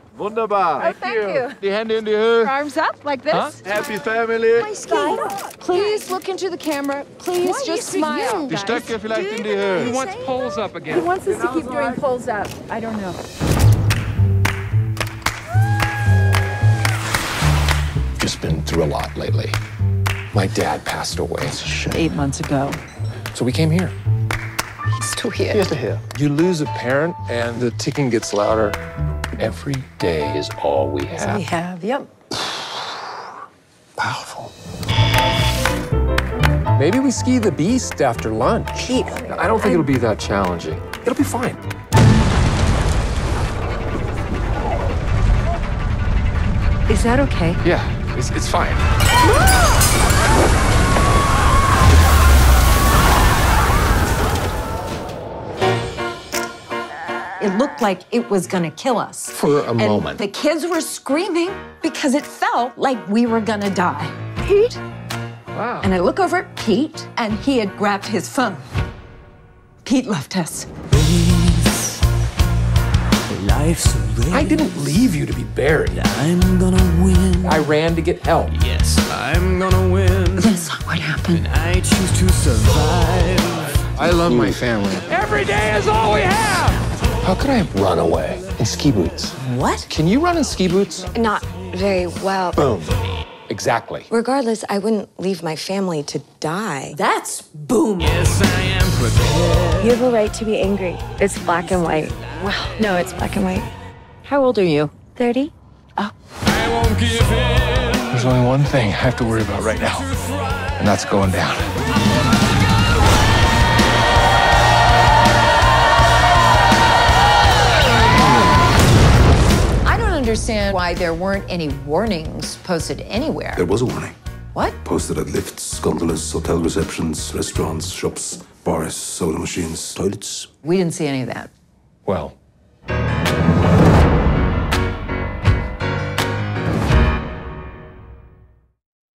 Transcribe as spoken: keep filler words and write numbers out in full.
Wunderbar. Oh, thank you. Die Hände in die Höhe. Arms up like this. Huh? Happy family. Please look into the camera. Please just smile. Die Stöcke vielleicht in die Höhe. He wants poles up again. He wants us to keep doing pulls up. I don't know. Just been through a lot lately. My dad passed away. Eight months ago. So we came here. He's still here. Here's to here. You lose a parent and the ticking gets louder. Every day is all we have. We have, yep. Powerful. Maybe we ski the beast after lunch. Pete. I don't think it'll be that challenging. It'll be fine. Is that okay? Yeah, it's, it's fine. It looked like it was gonna kill us. For a and moment. The kids were screaming because it felt like we were gonna die. Pete? Wow. And I look over at Pete, and he had grabbed his phone. Pete left us. Life's a race. I didn't leave you to be buried. I'm gonna win. I ran to get help. Yes, I'm gonna win. That's not what happened. And I choose to survive. I love my family. Every day is all we have. How could I run away in ski boots? What? Can you run in ski boots? Not very well. Boom. Exactly. Regardless, I wouldn't leave my family to die. That's boom. Yes, I am prepared. You have a right to be angry. It's black and white. Well, no, it's black and white. How old are you? thirty? I won't give in. There's only one thing I have to worry about right now, and that's going down. I don't understand why there weren't any warnings posted anywhere. There was a warning. What? Posted at lifts, gondolas, hotel receptions, restaurants, shops, bars, soda machines, toilets. We didn't see any of that. Well,